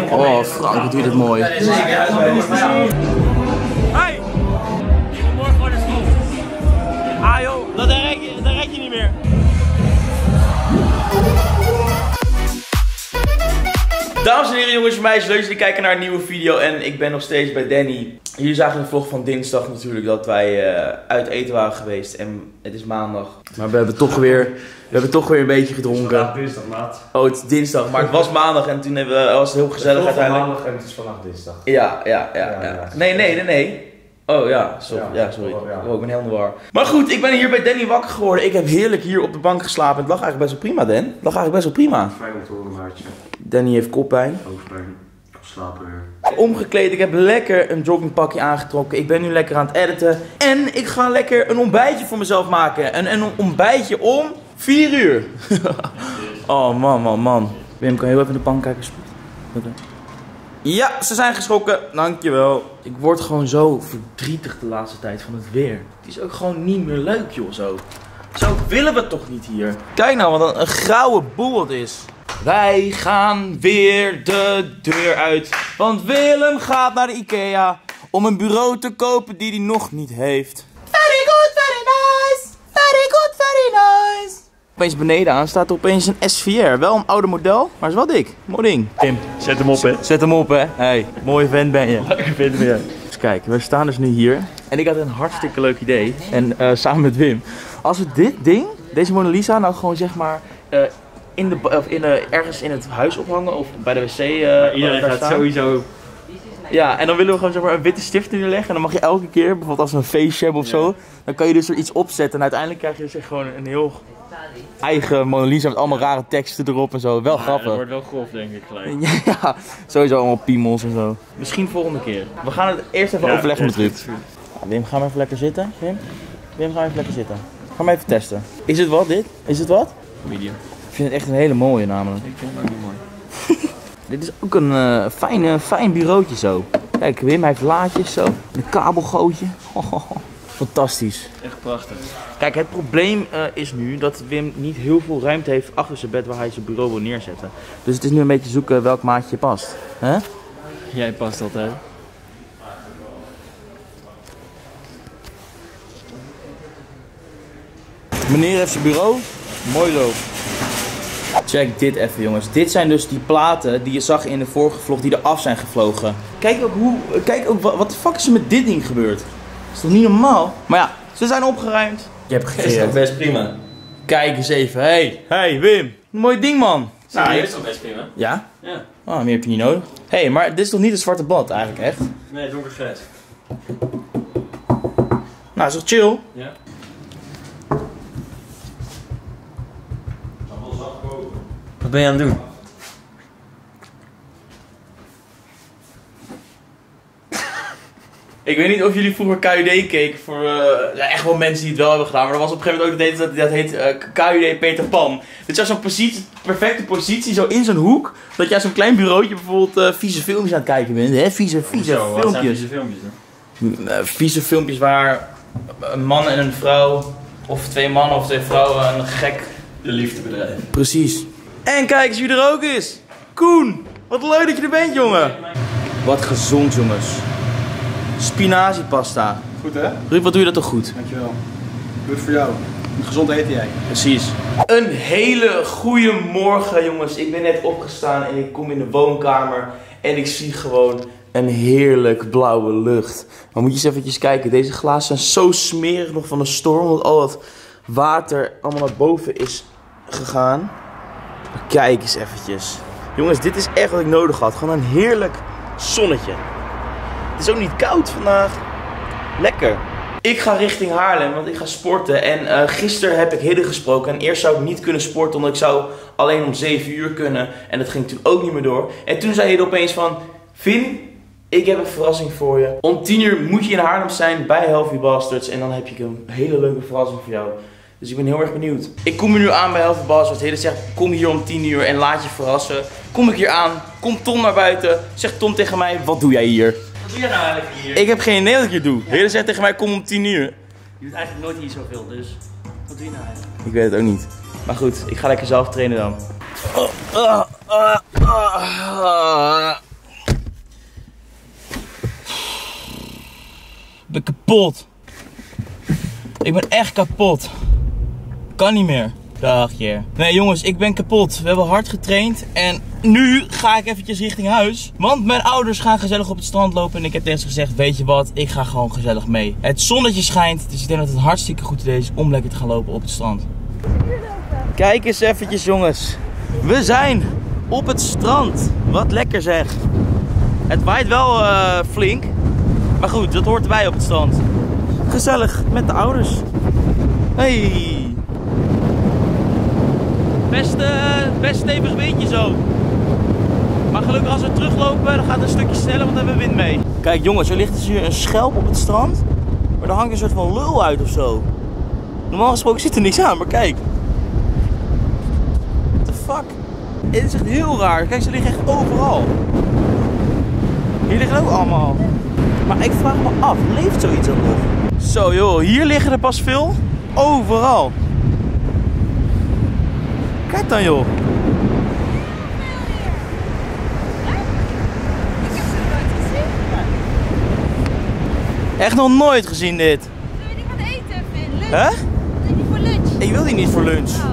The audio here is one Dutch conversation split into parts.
Oh, Frank, wat doe je dit mooi. Hey! Je moet morgen gewoon naar school. Ah joh, dat red je niet meer. Dames en heren, jongens en meisjes, leuk dat jullie kijken naar een nieuwe video en ik ben nog steeds bij Danny. Jullie zagen de vlog van dinsdag natuurlijk dat wij uit eten waren geweest en het is maandag. Maar we hebben toch weer een beetje gedronken. Het is dinsdag, maat. Oh, het is dinsdag, maar het was maandag en toen was het heel gezellig uiteindelijk. Het is maandag en het is vandaag dinsdag. Ja. Nee. Oh ja, sorry. Oh, ik ben heel in de war. Maar goed, ik ben hier bij Danny wakker geworden. Ik heb heerlijk hier op de bank geslapen. Het lag eigenlijk best wel prima, Dan. Het lag eigenlijk best wel prima. Fijn om te horen, maatje. Danny heeft koppijn. Hoofdpijn. Slapen weer. Omgekleed, ik heb lekker een joggingpakje aangetrokken. Ik ben nu lekker aan het editen. En ik ga lekker een ontbijtje voor mezelf maken. Een ontbijtje om 4 uur. Oh man. Wim, kan je heel even in de pan kijken? Ja, ze zijn geschrokken. Dankjewel. Ik word gewoon zo verdrietig de laatste tijd van het weer. Het is ook gewoon niet meer leuk, joh, zo. Zo willen we toch niet hier. Kijk nou wat een grauwe boel het is. Wij gaan weer de deur uit. Want Willem gaat naar de IKEA om een bureau te kopen die hij nog niet heeft. Very good, very nice. Very good, very nice. Opeens beneden aan staat er opeens een S4. Wel een oude model, maar is wel dik. Mooi ding. Tim, Zet hem op, hè. zet hem op, hè. Hey, mooie vent ben je. Leuke vent ben je. Dus kijk, we staan dus nu hier. En ik had een hartstikke leuk idee. En samen met Wim. Als we dit ding, deze Mona Lisa, nou gewoon zeg maar ergens in het huis ophangen of bij de wc. Iedereen gaat staan. sowieso. Ja, en dan willen we gewoon zeg maar een witte stift neerleggen. En dan mag je elke keer, bijvoorbeeld als we een feestje hebben of zo, dan kan je dus er iets opzetten. En uiteindelijk krijg je dus echt gewoon een heel eigen Mona Lisa met allemaal rare teksten erop en zo. Wel grappig. Dat wordt wel grof, denk ik gelijk. Ja, sowieso allemaal piemels en zo. Misschien volgende keer. We gaan het eerst even overleggen met Ruud. Wim, ga maar even lekker zitten. Wim, ga maar even lekker zitten. Ga maar even testen. Is het wat dit? Is het wat? Medium. Ik vind het echt een hele mooie namelijk. Ik vind het ook niet mooi. Dit is ook een fijn bureautje zo. Kijk, Wim heeft laadjes zo. Een kabelgootje. Fantastisch. Echt prachtig. Kijk, het probleem is nu dat Wim niet heel veel ruimte heeft achter zijn bed waar hij zijn bureau wil neerzetten. Dus het is nu een beetje zoeken welk maatje past. Hè? Jij past altijd. Meneer heeft zijn bureau. Mooi zo. Check dit even, jongens. Dit zijn dus die platen die je zag in de vorige vlog die eraf zijn gevlogen. Kijk ook wat de fuck is er met dit ding gebeurd? Dat is toch niet normaal? Maar ja, ze zijn opgeruimd. Je hebt gegeven. Is best prima. Kijk eens even. Hey Wim. Mooi ding, man. Nou, dit is toch best prima? Ja? Ja. Oh, meer heb je niet nodig. Hey, maar dit is toch niet het zwarte blad eigenlijk, echt? Nee, donkergrijs. Nou, is toch chill? Ja. Wat ben je aan het doen? Ik weet niet of jullie vroeger KUD keken voor echt wel mensen die het wel hebben gedaan. Maar er was op een gegeven moment ook dat heet KUD Peter Pan. Dit is zo'n perfecte positie, zo in zo'n hoek. Dat jij zo'n klein bureautje bijvoorbeeld vieze filmpjes aan het kijken bent. Hè? Vieze filmpjes. Wat zijn vieze filmpjes dan? Vieze filmpjes waar een man en een vrouw, of 2 mannen of 2 vrouwen, een gek De liefde bedrijven. Precies. En kijk eens wie er ook is. Koen, wat leuk dat je er bent, jongen. Wat gezond, jongens. Spinaziepasta. Goed hè? Ruud, wat doe je dat toch goed? Dankjewel. Doe het voor jou. Gezond eten jij. Precies. Een hele goede morgen, jongens. Ik ben net opgestaan en ik kom in de woonkamer en ik zie gewoon een heerlijk blauwe lucht. Maar moet je eens eventjes kijken. Deze glazen zijn zo smerig nog van de storm, omdat al dat water allemaal naar boven is gegaan. Maar kijk eens eventjes. Jongens, dit is echt wat ik nodig had. Gewoon een heerlijk zonnetje. Het is ook niet koud vandaag. Lekker. Ik ga richting Haarlem, want ik ga sporten. En gisteren heb ik Hidde gesproken. En eerst zou ik niet kunnen sporten, omdat ik zou alleen om 7 uur kunnen. En dat ging toen ook niet meer door. En toen zei Hidde opeens van... Vin, ik heb een verrassing voor je. Om 10 uur moet je in Haarlem zijn bij Healthy Bastards. En dan heb ik een hele leuke verrassing voor jou. Dus ik ben heel erg benieuwd. Ik kom er nu aan bij Healthy Bastards. Hidde zegt, kom hier om 10 uur en laat je verrassen. Kom ik hier aan, komt Tom naar buiten. Zegt Tom tegen mij, wat doe jij hier? Wat doe jij nou eigenlijk hier? Ik heb geen idee wat ik hier doe. Hidde zegt tegen mij, kom om 10 uur. Je doet eigenlijk nooit hier zoveel, dus wat doe je nou eigenlijk? Ik weet het ook niet. Maar goed, ik ga lekker zelf trainen dan. ben kapot. Ik ben echt kapot. Kan niet meer. Dag, Jer. Nee jongens, ik ben kapot. We hebben hard getraind en nu ga ik eventjes richting huis. Want mijn ouders gaan gezellig op het strand lopen en ik heb tegen ze gezegd, weet je wat, ik ga gewoon gezellig mee. Het zonnetje schijnt, dus ik denk dat het een hartstikke goed idee is om lekker te gaan lopen op het strand. Kijk eens eventjes jongens. We zijn op het strand. Wat lekker zeg. Het waait wel flink. Maar goed, dat hoort erbij op het strand. Gezellig met de ouders. Hey. Best stevig windje zo. Maar gelukkig als we teruglopen, dan gaat het een stukje sneller, want dan hebben we wind mee. Kijk jongens, er ligt dus hier een schelp op het strand. Maar er hangt een soort van lul uit of zo. Normaal gesproken zit er niks aan, maar kijk. What the fuck? Het is echt heel raar. Kijk, ze liggen echt overal. Hier liggen ook allemaal. Maar ik vraag me af, leeft zoiets dan nog? Zo joh, hier liggen er pas veel. Overal. Kijk dan joh. Echt nog nooit gezien dit. Zullen we die gaan eten, Finn? Lunch? Hè? Nee, die voor lunch. Ik wil die niet voor lunch. Oh.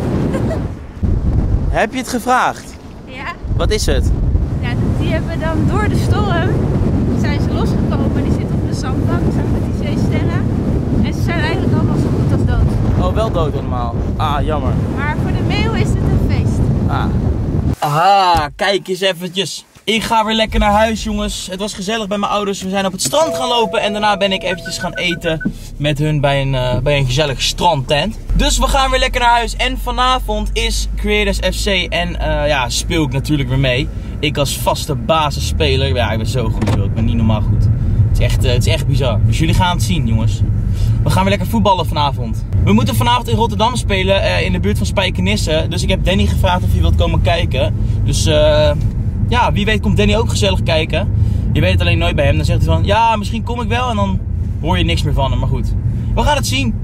Heb je het gevraagd? Ja? Wat is het? Ja, die hebben dan door de storm zijn ze losgekomen. Die zitten op de zandbank samen met die zeesterren. En ze zijn eigenlijk allemaal zo goed als dood. Oh, wel dood allemaal. Ah, jammer. Maar voor de meeuw is het een feest. Ah. Aha, kijk eens eventjes. Ik ga weer lekker naar huis jongens. Het was gezellig bij mijn ouders. We zijn op het strand gaan lopen en daarna ben ik eventjes gaan eten met hun bij een gezellig strandtent. Dus we gaan weer lekker naar huis en vanavond is Creators FC en ja, speel ik natuurlijk weer mee. Ik als vaste basisspeler. Ja, ik ben zo goed joh. Ik ben niet normaal goed. Het is echt bizar. Dus jullie gaan het zien jongens. We gaan weer lekker voetballen vanavond. We moeten vanavond in Rotterdam spelen in de buurt van Spijkenisse. Dus ik heb Danny gevraagd of hij wilt komen kijken. Dus ja, wie weet komt Danny ook gezellig kijken. Je weet het alleen nooit bij hem. Dan zegt hij van, ja, misschien kom ik wel. En dan hoor je niks meer van hem. Maar goed, we gaan het zien.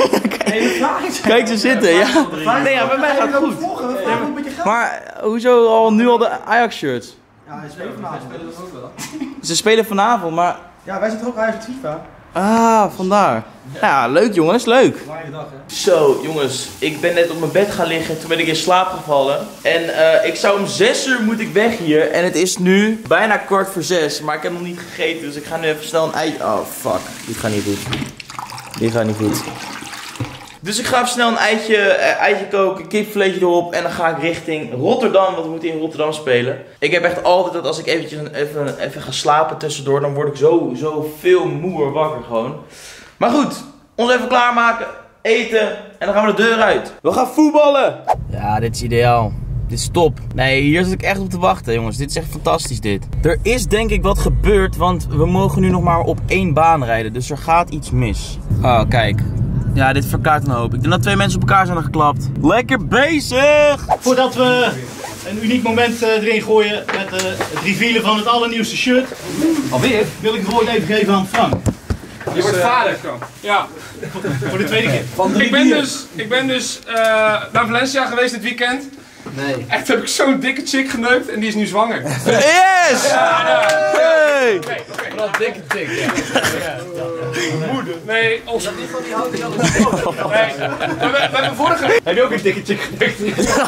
Kijk ze zitten, ja. Nee, ja, bij mij gaat het goed. Maar hoezo nu al de Ajax shirts? Ja, hij speelt vanavond. Spelen ook wel. Ze spelen vanavond, maar... Ja, wij zitten ook Ajax FIFA. Ah, vandaar. Ja, leuk jongens, leuk. Mooie dag hè. Zo jongens, ik ben net op mijn bed gaan liggen, toen ben ik in slaap gevallen. En ik zou om 6 uur moet ik weg hier. En het is nu bijna 5:15, maar ik heb nog niet gegeten. Dus ik ga nu even snel een eitje... Oh fuck, dit gaat niet goed. Dit gaat niet goed. Dus ik ga even snel een eitje koken, kipfilet erop en dan ga ik richting Rotterdam, want we moeten in Rotterdam spelen. Ik heb echt altijd dat als ik eventjes even ga slapen tussendoor, dan word ik zo veel moer wakker gewoon. Maar goed, ons even klaarmaken, eten en dan gaan we de deur uit. We gaan voetballen! Ja, dit is ideaal. Dit is top. Nee, hier zit ik echt op te wachten jongens. Dit is echt fantastisch dit. Er is denk ik wat gebeurd, want we mogen nu nog maar op 1 baan rijden. Dus er gaat iets mis. Oh, kijk. Ja, dit verkaart een hoop. Ik denk dat 2 mensen op elkaar zijn geklapt. Lekker bezig! Voordat we een uniek moment erin gooien met het revealen van het allernieuwste shirt. Alweer? Wil ik het woord even geven aan Frank. Je wordt vader. Ja. Voor de tweede keer. Ik ben dus naar Valencia geweest dit weekend. Nee. Echt heb ik zo'n dikke chick geneukt en die is nu zwanger. Yes! Hey! Wat dikke chick, ja. Moeder. Nee, ons... Dat niet van die houten Jan. Nee, we hebben vorige... Heb je ook een dikke chick geneukt?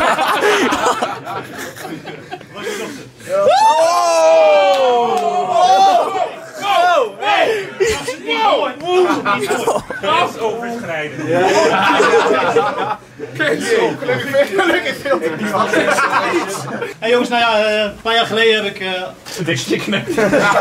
Hey jongens, nou ja, een paar jaar geleden heb ik een dikke chick geneukt.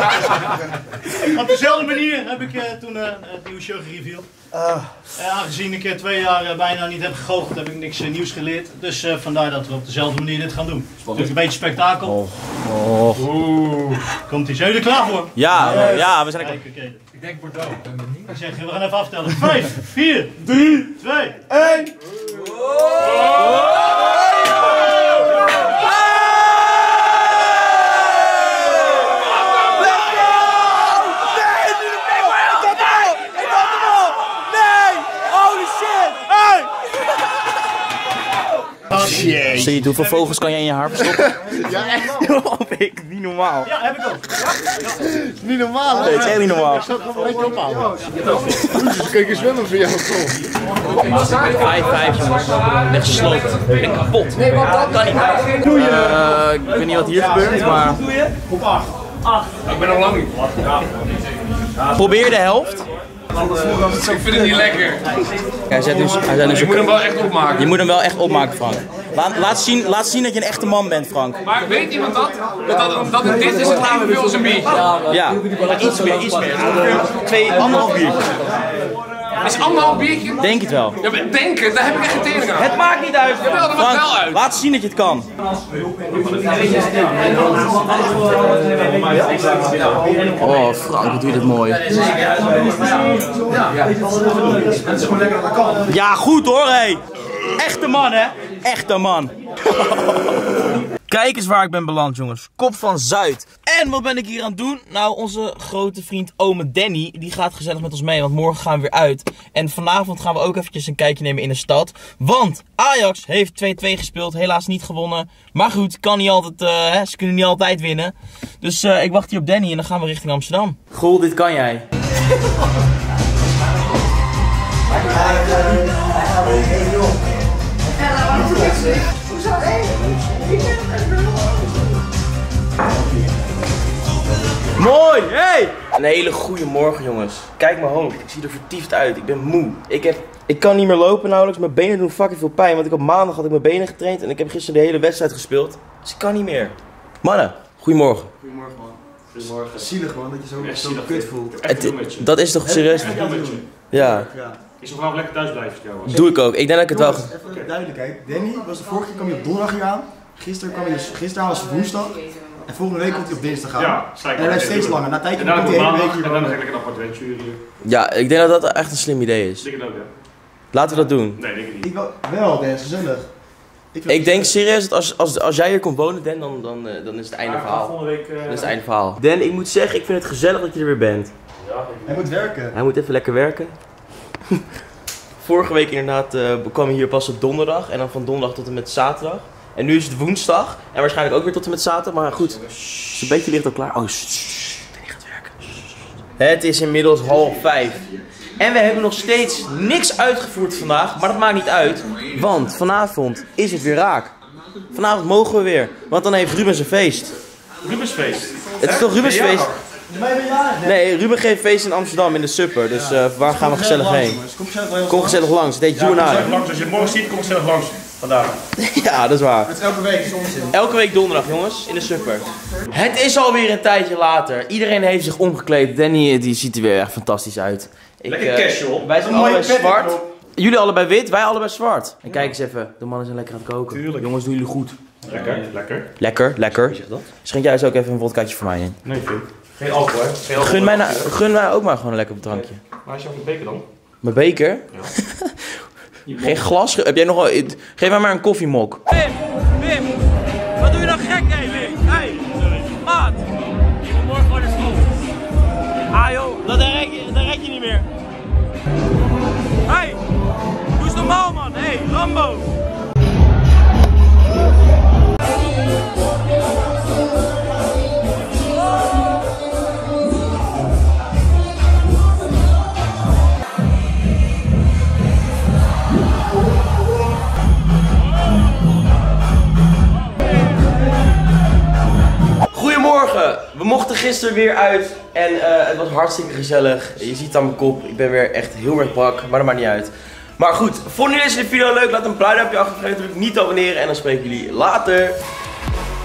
Op dezelfde manier heb ik toen het nieuwe shirt gereveeld. Aangezien ik 2 jaar bijna niet heb gegoocheld, heb ik niks nieuws geleerd. Dus vandaar dat we op dezelfde manier dit gaan doen. Natuurlijk een beetje spektakel. Komt-ie, zijn jullie er klaar voor? Ja, ja, we zijn er. Kijk, Ik denk Bordeaux. ik zeg, we gaan even aftellen. 5, 4, 3, 2, 1. Zie je Hoeveel vogels kan jij in je haar verstoppen? Ja, echt. Ik, niet normaal. Ja, heb ik ook. Niet normaal, hè? Nee, het is echt niet normaal. Ik zal het gewoon een beetje ophouden. Dus kan je zwemmen voor jou, toch? 5-5 jongens. Echt gesloopt. Ik ben kapot. Nee, wat dat kan niet. Ik weet niet wat hier gebeurt, maar... Op 8. Ik ben nog lang niet. Probeer de helft. Ik vind het niet lekker. Hij zei dus Je moet hem wel echt opmaken. Je moet hem wel echt opmaken, Frank. Laat zien dat je een echte man bent, Frank. Maar weet iemand dat? Dat dit is het evenveel als een biertje. Ja, iets meer. 2,5 biertjes. Is 1,5 biertje? Denk het wel. Ja, maar denken, daar heb ik echt geen tering aan. Het maakt niet uit. Jawel, dat maakt wel uit. Laat zien dat je het kan. Oh, Frank, wat doe je dit mooi. Ja, goed hoor, hé. Echte man, hè? Echte man. Kijk eens waar ik ben beland, jongens. Kop van Zuid. En wat ben ik hier aan het doen? Nou, onze grote vriend ome Danny, die gaat gezellig met ons mee, want morgen gaan we weer uit. En vanavond gaan we ook eventjes een kijkje nemen in de stad. Want Ajax heeft 2-2 gespeeld, helaas niet gewonnen. Maar goed, kan niet altijd, ze kunnen niet altijd winnen. Dus ik wacht hier op Danny en dan gaan we richting Amsterdam. Goh, dit kan jij. Mooi, hey! Een hele goede morgen, jongens. Kijk mijn hoofd, ik zie er vertiefd uit. Ik ben moe. Ik kan niet meer lopen nauwelijks. Mijn benen doen fucking veel pijn. Want ik op maandag had ik mijn benen getraind. En ik heb gisteren de hele wedstrijd gespeeld. Dus ik kan niet meer. Mannen, goedemorgen. Goedemorgen, man. Goedemorgen. Zielig, man, dat je zo kut voelt. Dat is toch serieus? Ja. Ik zou graag lekker thuis blijven, trouwens. Doe ik ook. Ik denk dat ik het wel... Jongens, even duidelijkheid. Danny was de vorige keer kwam je op donderdag hier aan. Gisteren was het woensdag. En volgende week komt hij op dinsdag aan. Ja, en hij blijft steeds langer. Na een tijdje komt hij de hele week hier. En dan ga ik lekker nog wat adventure hier. Ja, ik denk dat dat echt een slim idee is. Ik denk het ook, ja. Laten we dat doen. Nee, denk ik niet. Ik wel, dat is gezellig. Ik denk serieus dat als jij hier komt wonen, dan is het einde verhaal. Volgende week... Dat is het einde verhaal. Dan, ik moet zeggen, ik vind het gezellig dat je er weer bent. Hij moet werken. Hij moet even lekker werken. Vorige week inderdaad kwam je hier pas op donderdag. En dan van donderdag tot en met zaterdag. En nu is het woensdag. En waarschijnlijk ook weer tot en met zaterdag. Maar goed, het is een beetje licht al klaar. Oh, Danny gaat werken. Het is inmiddels 4:30. En we hebben nog steeds niks uitgevoerd vandaag. Maar dat maakt niet uit. Want vanavond is het weer raak. Vanavond mogen we weer. Want dan heeft Ruben zijn feest. Rubensfeest. Het is toch Rubens feest? Nee, Ruben geeft feest in Amsterdam in de Supper. Dus waar gaan we gezellig heen? Kom gezellig langs. Het heet You and I. Als je het morgen ziet, kom zelf langs. Vandaag. Ja, dat is waar. Het is elke week, is onzin. Elke week donderdag, jongens, in de Supper. Het is alweer een tijdje later. Iedereen heeft zich omgekleed. Danny, die ziet er weer echt fantastisch uit. Lekker casual. Wij zijn allebei zwart. Jullie allebei wit, wij allebei zwart. En kijk eens even, de mannen zijn lekker aan het koken. Tuurlijk. Jongens, doen jullie goed. Lekker. Lekker. Schenk jij eens ook even een vodkaatje voor mij in. Nee, vind. Geen alcohol, hè? Geen alcohol. Gun mij ook maar gewoon een lekker drankje. Waar is jouw beker dan? Mijn beker? Geen glas? Heb jij nog wel... Geef mij maar een koffiemok. Wim, wat doe je nou gek, hé, Wim? Hé, maat. Ik moet morgen gewoon naar school. Ah joh, dat red je niet meer. Hé, doe eens normaal, man. Hé, Rambo. Goedemorgen, we mochten gisteren weer uit en het was hartstikke gezellig. Je ziet het aan mijn kop, ik ben weer echt heel erg brak, maar dat maakt niet uit. Maar goed, vonden jullie deze video leuk? Laat een blauw duimpje achter, vergeet natuurlijk niet te abonneren en dan spreken jullie later.